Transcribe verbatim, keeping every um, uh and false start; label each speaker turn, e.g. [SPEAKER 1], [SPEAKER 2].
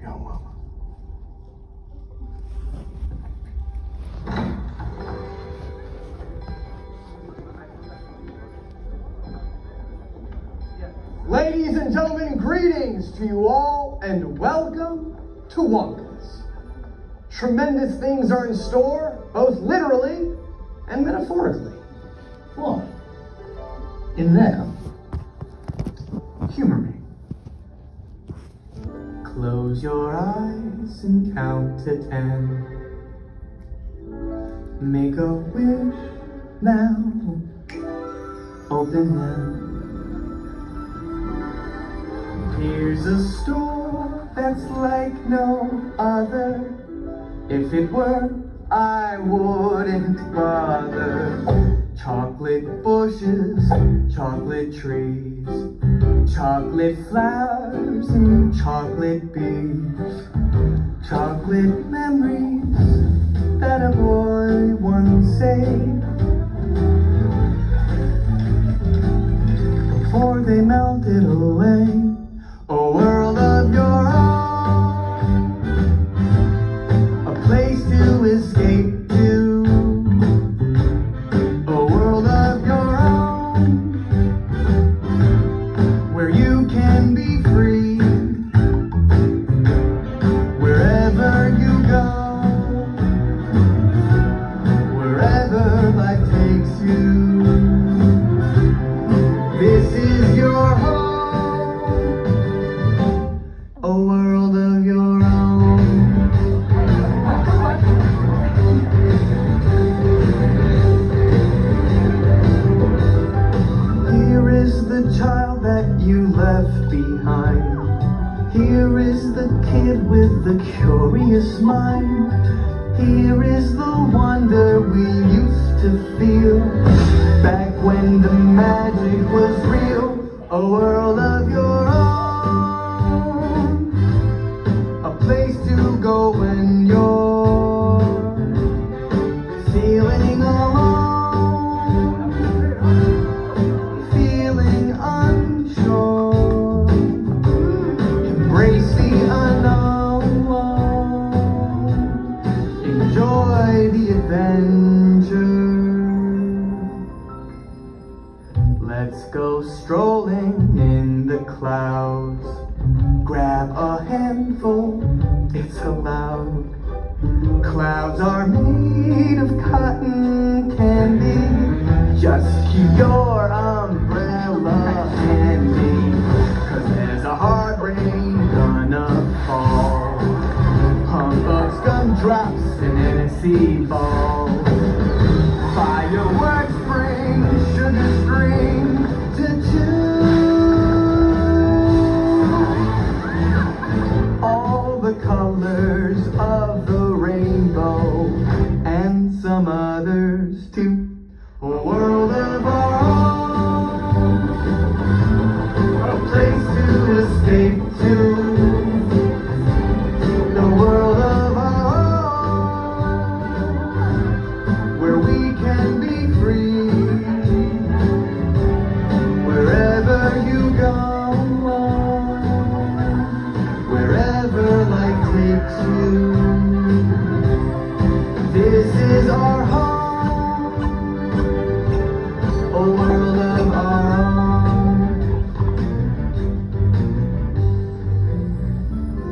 [SPEAKER 1] young mama. Ladies and gentlemen, greetings to you all, and welcome to Wonkas. Tremendous things are in store, both literally and metaphorically.
[SPEAKER 2] What? In there?
[SPEAKER 1] Humor me. Close your eyes and count to ten. Make a wish now. Open them. Here's a store that's like no other. If it were, I wouldn't bother. Chocolate bushes, chocolate trees, chocolate flowers and chocolate bees, chocolate memories that a boy once saved before they melted away. A world of your own, a place to escape to, a world of your own, where you can be free, wherever you go, wherever life takes you. This is your home. A world of your own. Here is the child that you left behind. Here is the kid with the curious mind. Here is the wonder we used to feel back when the magic was real. A world of your own. Place to go when you're feeling alone, feeling unsure. Embrace the unknown, enjoy the adventure. Let's go strolling in the clouds. Grab a handful, it's allowed. Clouds are made of cotton candy. Just keep your umbrella handy, 'cause there's a hard rain gonna fall. Humbugs, gumdrops, and Hennessy balls. Fireworks bring sugar string to tune. The colors of the rainbow and some others too. A world of our own, a place to escape to. The world of our own, where we can be free, wherever you go. Wherever life takes you.